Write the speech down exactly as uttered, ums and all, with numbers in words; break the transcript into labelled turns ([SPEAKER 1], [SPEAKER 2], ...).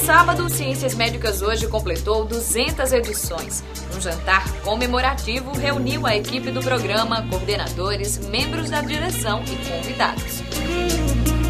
[SPEAKER 1] sábado, Ciências Médicas Hoje completou duzentas edições. Um jantar comemorativo reuniu a equipe do programa, coordenadores, membros da direção e convidados.